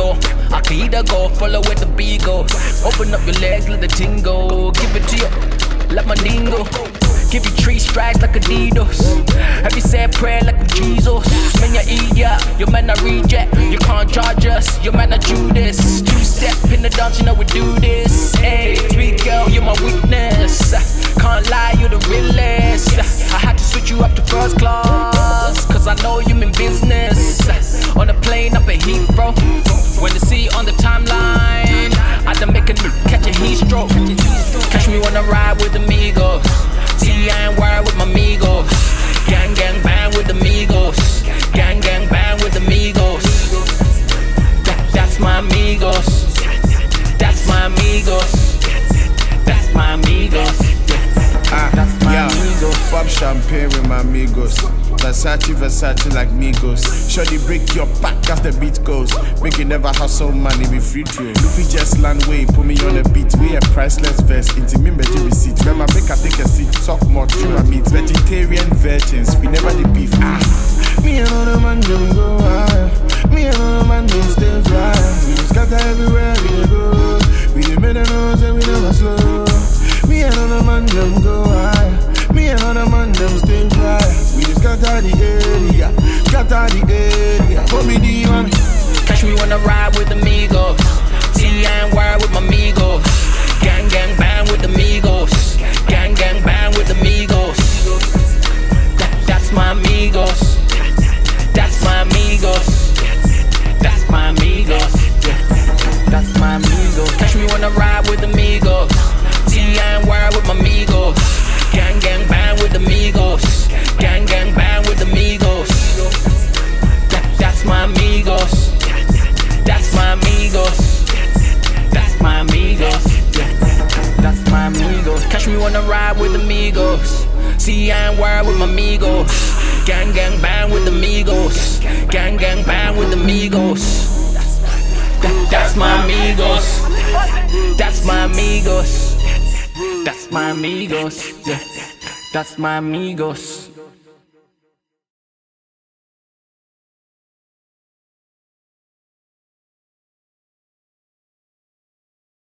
amigo. I can either go, follow where the beat go. Open up your legs, let the tingle. Give it to you, let my dingo. Give you 3 strides like Adidas. Have you said prayer like Jesus? Man, you idiot, your man a reject. You can't charge us, your man a Judas. 2-step in the dance, you know we do this. Hey, sweet girl, you're my weakness. Can't lie, you're the realest. I had to switch you up to first class, cause I know you mean business. On a plane up at Heathrow, when the sea on the timeline, I done make a new catch a heat stroke. Catch me wanna ride with amigos. See, I ain't wired with my amigos. Gang, gang, bang with amigos. Gang, gang, bang with amigos. That's my amigos. That's my amigos. That's my amigos. That's my amigos. Pop champagne with my amigos. Versace like Migos. Shorty break your back as the beat goes. Make you never hustle money be free trade. Luffy just land way, put me on the beat. We a priceless vest, into me me receipt. Remember make I take a seat, talk more to my meat. Vegetarian virgins, we never the beef. Me and all the man them go high. Me and all the man them stay fly. We just scatter everywhere we go. We the middle nose and we never slow. Me and all the man them go high. Me and all the man them stay fly. We just scatter the area, scatter the area. Put me the one. Catch me wanna ride with amigos. See, I ain't wired with my amigos. Gang, gang, bang with amigos. Gang, gang, bang with amigos. That's my amigos. That's my amigos. That's my amigos. That's my amigos. Catch me wanna ride with amigos. See, I ain't wired with my amigos. Gang, gang, bang with amigos. Gang, gang, bang with amigos. That's my amigos. That's my amigos. That's my amigos. That's my amigos. Catch me wanna ride with amigos. See, I ain't wired with my amigos. Gang, gang, bang with amigos. Gang, gang, bang with amigos. That's my amigos. That's my amigos. That's my amigos. That's my amigos.